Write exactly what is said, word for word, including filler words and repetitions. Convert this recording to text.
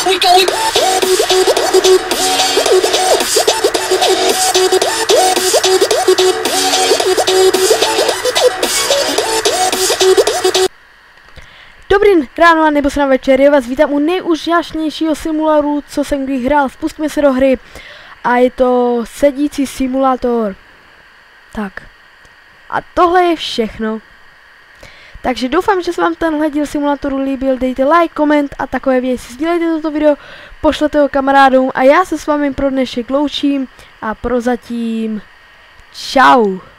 We going. Dobrý ráno a nebo se na večer, já vás vítám u nejúžasnějšího simulátoru, co jsem kdy hrál. Spustíme se do hry a je to sedící simulátor. Tak. A tohle je všechno. Takže doufám, že se vám tenhle díl simulátoru líbil, dejte like, koment a takové věci. Sdílejte toto video, pošlete ho kamarádům a já se s vámi pro dnešek loučím a prozatím čau.